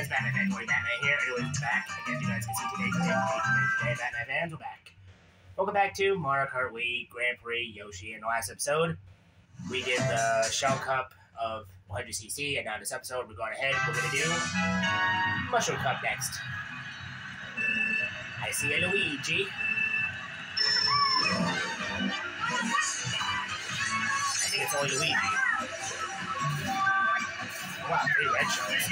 fans, Batman fan 20 Batman here. Anyways, back. As you guys can see today, Batman fans, we're back. Welcome back to Mario Kart Wii Grand Prix Yoshi. In the last episode, we did the Shell Cup of 100cc, and now this episode, we're going ahead. We're going to do Mushroom Cup next. I see a Luigi. I think it's only Luigi. Wow, 3 red shells.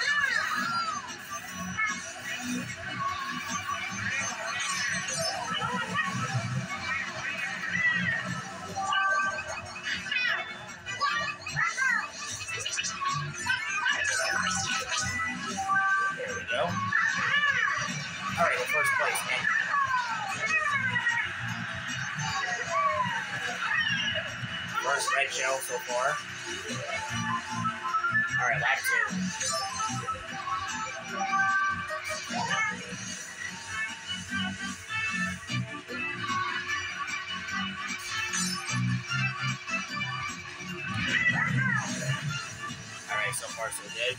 There we go. Alright, well, first place, man. First red shell so far. Alright, lap 2. Alright, so far so good.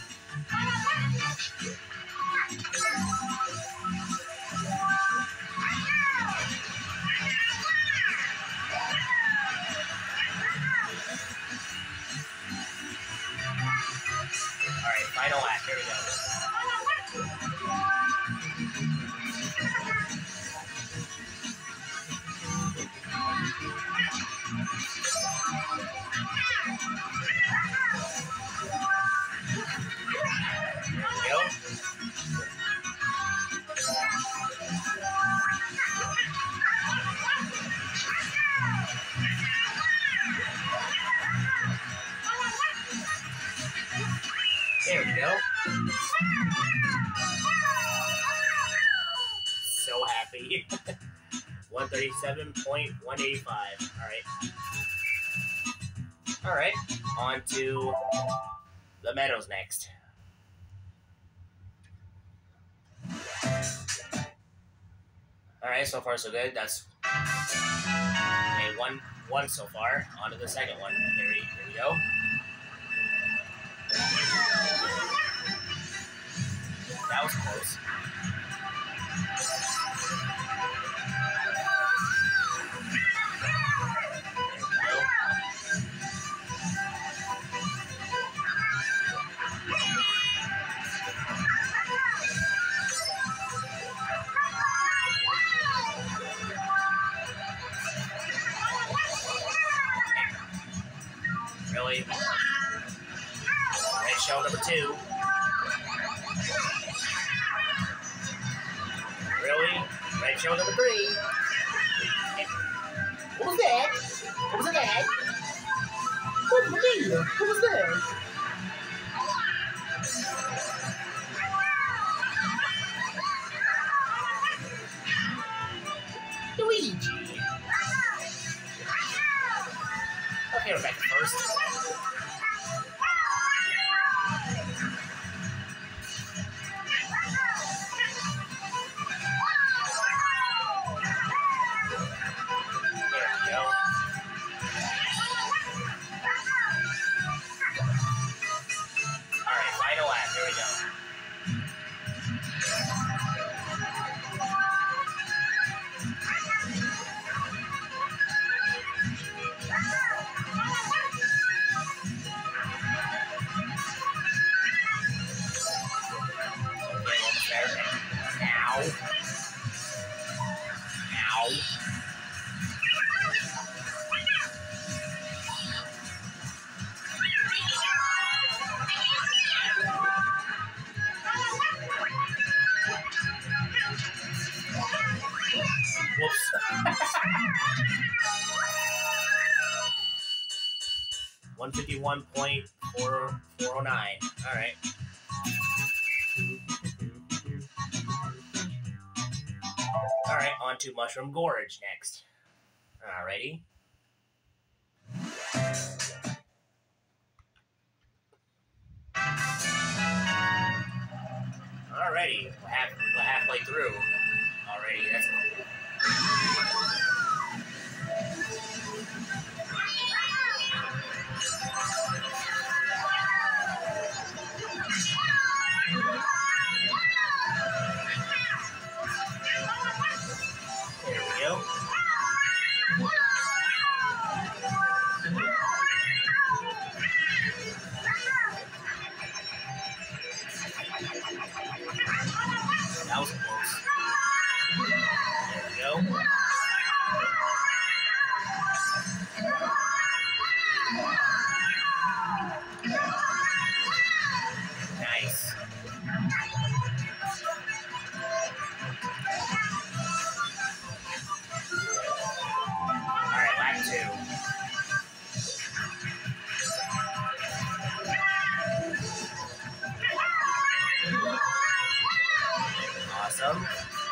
Alright, final lap, here we go. There we go. So happy. 137.185. Alright. Alright. On to the Meadows next. Alright, so far so good. That's okay, one so far. On to the second one. Here we go. That was close. Really? Red shell number 2. Really? Red shell number 3. What was that? What was that? What was that? Luigi. Okay, we're back to first. Whoops. 151.409. Alright. Alright, on to Mushroom Gorge next. Alrighty. Alrighty, we're halfway through already. That's cool. Awesome.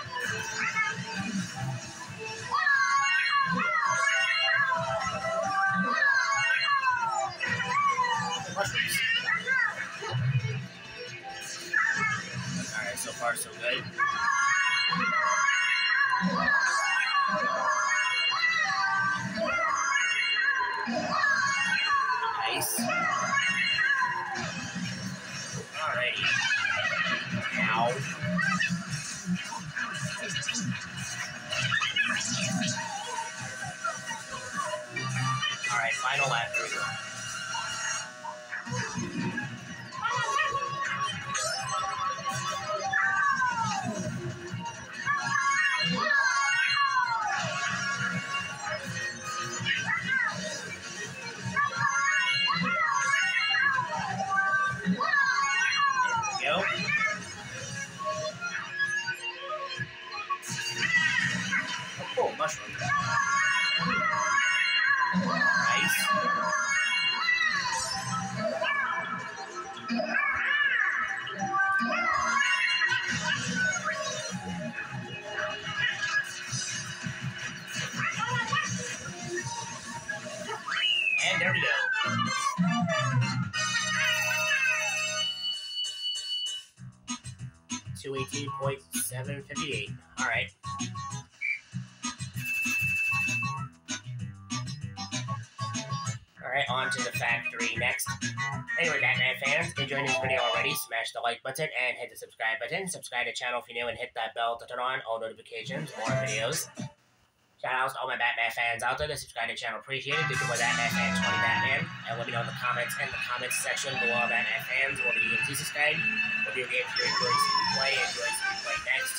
Mushrooms. Alright, so far so good. Nice. Alrighty. Ow. Alright, final lap. Here we go. Go. Oh, cool, mushroom. Nice. And there we go. $218.758. All right. All right, on to the factory next. Anyway, Batman fans, enjoying this video already, smash the like button and hit the subscribe button. Subscribe to the channel if you're new and hit that bell to turn on all notifications, more videos. Shout outs to all my Batman fans out there that subscribe to the channel. Appreciate it. This is Batman fan 20 Batman. And let me know in the comments section below, Batman fans, what video games you subscribe, what video games you enjoy to see me play, next.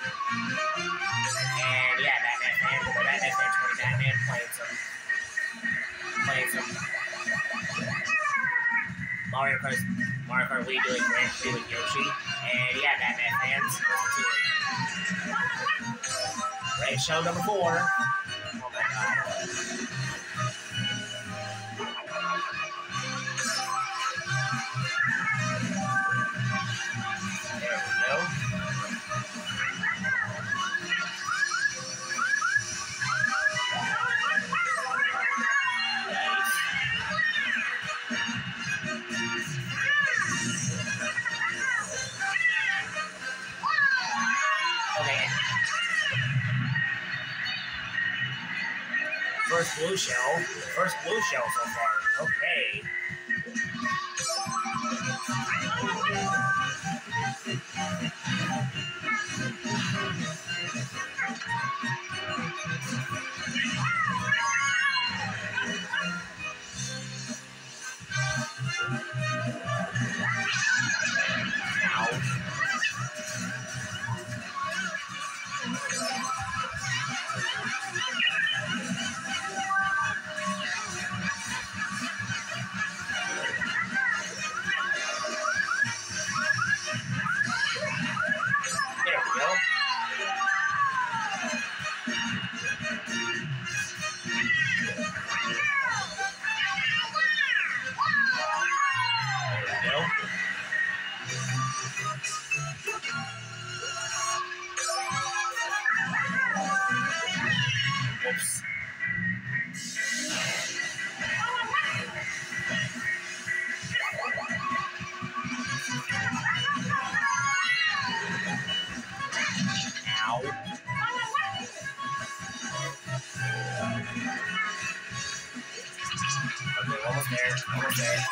And yeah, Batman fans, with my Batman fan 20 Batman playing some Mario Kart Wii doing Grand Prix with Yoshi. And yeah, Batman fans, listen to it. Race show number 4. Oh my god. There we go. Nice. Okay. First blue shell so far. Okay. Whoops. Ow. Okay, almost there. Almost there.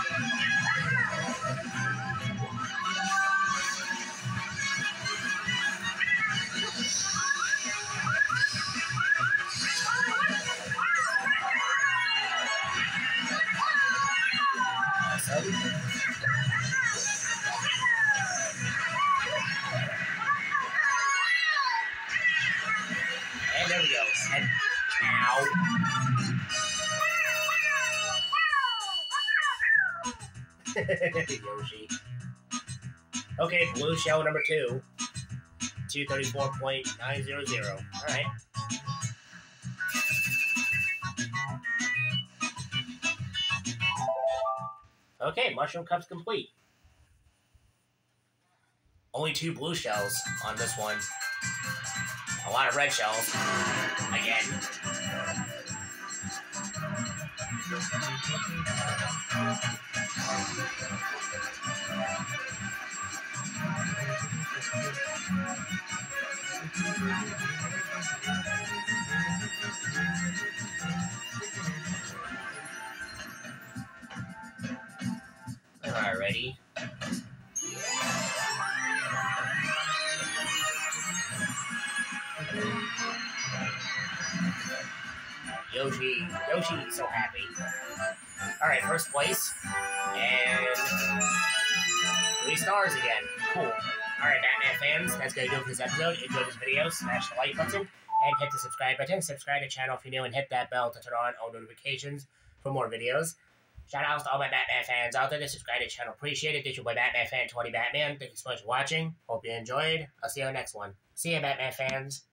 And there we go. And ow. Yoshi. Okay, blue shell number 2. 234.900. Alright. Okay, mushroom cup's complete. Only 2 blue shells on this one. A lot of red shells. Again. Alrighty. Yoshi's so happy. Alright, first place. And 3 stars again. Cool. Alright, Batman fans, that's going to do it for this episode. Enjoy this video, smash the like button, and hit the subscribe button. Subscribe to the channel if you're new, and hit that bell to turn on all notifications for more videos. Shout out to all my Batman fans out there that subscribe to the channel. Appreciate it. This is your boy Batman Fan 20 Batman. Thank you so much for watching. Hope you enjoyed. I'll see you on the next one. See ya, Batman fans.